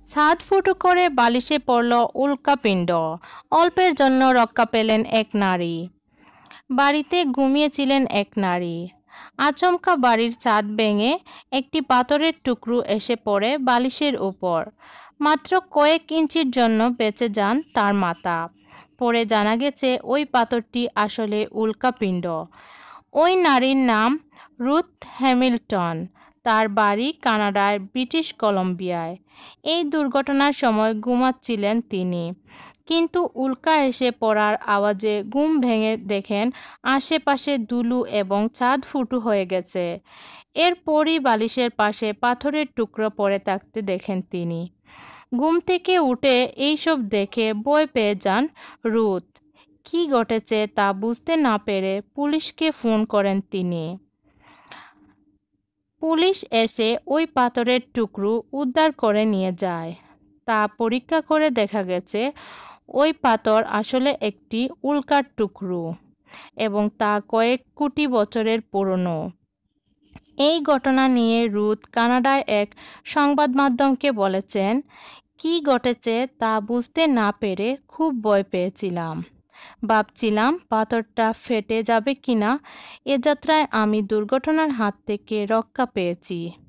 ছাদ ফুটো করে বালিশে পড়ল উল্কাপিণ্ড। অল্পের জন্য রক্ষা পেলেন এক নারী। বাড়িতে ঘুমিয়েছিলেন এক নারী। আচমকা বাড়ির ছাদ ভেঙে একটি পাথরের টুকরো এসে পড়ে বালিশের উপর। মাত্র কয়েক ইঞ্চির জন্য বেঁচে যান তার মাথা। পরে জানা গেছে ওই পাথরটি আসলে উল্কাপিণ্ড। ওই নারীর নাম রুথ হ্যামিল্টন। তার বাড়ি কানাডার ব্রিটিশ কলম্বিয়ায়। এই দুর্ঘটনার সময় ঘুমাচ্ছিলেন তিনি, কিন্তু উল্কা এসে পড়ার আওয়াজে ঘুম ভেঙে দেখেন আশেপাশে ধুলো এবং ছাদ ফুটো হয়ে গেছে। এরপরই বালিশের পাশে পাথরের টুকরো পড়ে থাকতে দেখেন তিনি। ঘুম থেকে উঠে এইসব দেখে ভয় পেয়ে যান রুথ। কী ঘটেছে তা বুঝতে না পেরে পুলিশকে ফোন করেন তিনি। পুলিশ এসে ওই পাথরের টুকরো উদ্ধার করে নিয়ে যায়। তা পরীক্ষা করে দেখা গেছে ওই পাথর আসলে একটি উল্কার টুকরো এবং তা কয়েক কোটি বছরের পুরনো। এই ঘটনা নিয়ে রুথ কানাডায় এক সংবাদ মাধ্যমকে বলেছেন, কী ঘটেছে তা বুঝতে না পেরে খুব ভয় পেয়েছিলাম। ভাবছিলাম পাথরটা ফেটে যাবে কিনা। এ যাত্রায় আমি দুর্ঘটনার হাত থেকে রক্ষা পেয়েছি।